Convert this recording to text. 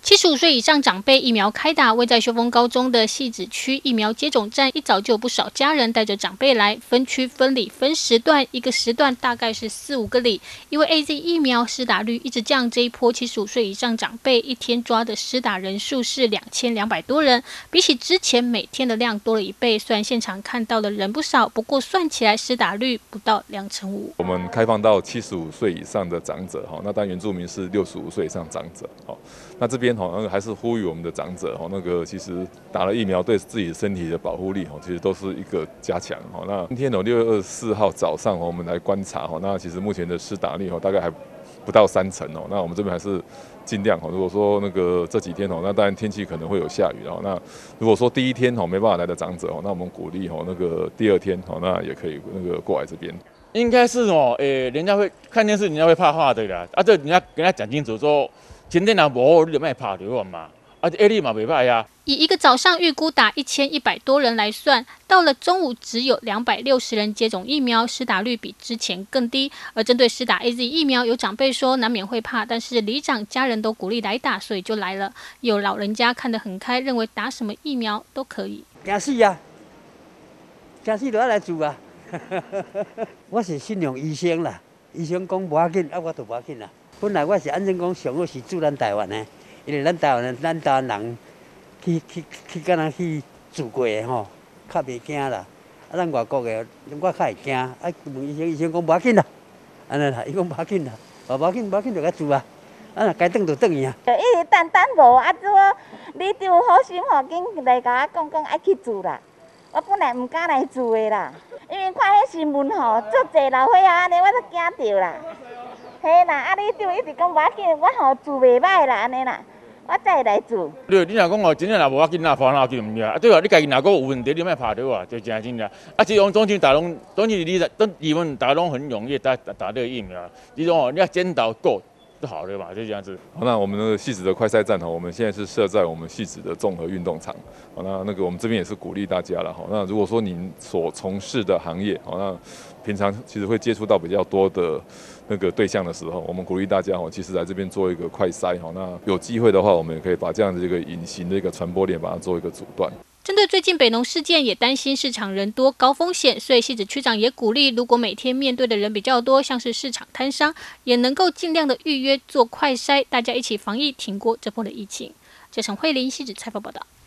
75岁以上长辈疫苗开打，位在秀峰高中的汐止区疫苗接种站，一早就有不少家人带着长辈来，分区分里分时段，一个时段大概是4、5个里。因为 AZ 疫苗施打率一直降，这一波75岁以上长辈一天抓的施打人数是2200多人，比起之前每天的量多了1倍。虽然现场看到的人不少，不过算起来施打率不到5%。 我们开放到75岁以上的长者，那当然原住民是65岁以上长者，那这边还是呼吁我们的长者，其实打了疫苗对自己身体的保护力，其实都是一个加强。那今天6月24号早上我们来观察，那其实目前的施打率大概还不到30%。那我们这边还是尽量，如果说这几天，那当然天气可能会有下雨，那如果说第一天没办法来的长者，那我们鼓励第2天那也可以过来这边。 应该是人家会看电视，人家会怕怕的啦。这人家跟他讲清楚说，今天若无你就卖怕就好嘛。你嘛袂歹呀。 以一个早上预估打1100多人来算，到了中午只有260人接种疫苗，施打率比之前更低。而针对施打 AZ 疫苗，有长辈说难免会怕，但是里长家人都鼓励来打，所以就来了。有老人家看得很开，认为打什么疫苗都可以。 惊死啊！惊死就要来做啊！我是信用医生啦，医生讲无要紧，我就无要紧啦。本来我是安怎讲，上好是住咱台湾的，因为咱台湾人去敢若去住过的吼，较袂惊啦。咱外国的，我较会惊。问医生讲无要紧啦，安尼啦，伊讲无要紧啦，无要紧就甲做啊。该转就转去啊。 就一直等无，这里长好心吼，紧来甲我讲爱去住啦。我本来唔敢来住的啦，因为看迄新闻吼，足侪老岁仔安尼，我都惊着啦。嘿啦，里长一直讲无要紧，我吼住袂歹啦，安尼啦，我才来住。 你若讲真正若无要紧，怕哪要紧唔对啊？对啊，你家己若有问题，你莫怕对啊，就真正。其实总之你们大家拢很踊跃打这个疫苗，你说你要监导够。就好了嘛，就这样子。 好，那我们的汐止的快筛站，我们现在是设在我们汐止的综合运动场。好，那我们这边也是鼓励大家了。好，那如果说您所从事的行业，好，那平常其实会接触到比较多的对象的时候，我们鼓励大家其实来这边做一个快筛。好，那有机会的话，我们也可以把这样的一个隐形的一个传播链，把它做一个阻断。 针对最近北农事件，也担心市场人多高风险，所以汐止区长也鼓励，如果每天面对的人比较多，像是市场摊商，也能够尽量的预约做快筛，大家一起防疫，挺过这波的疫情。谢陈慧琳，汐止采访报道。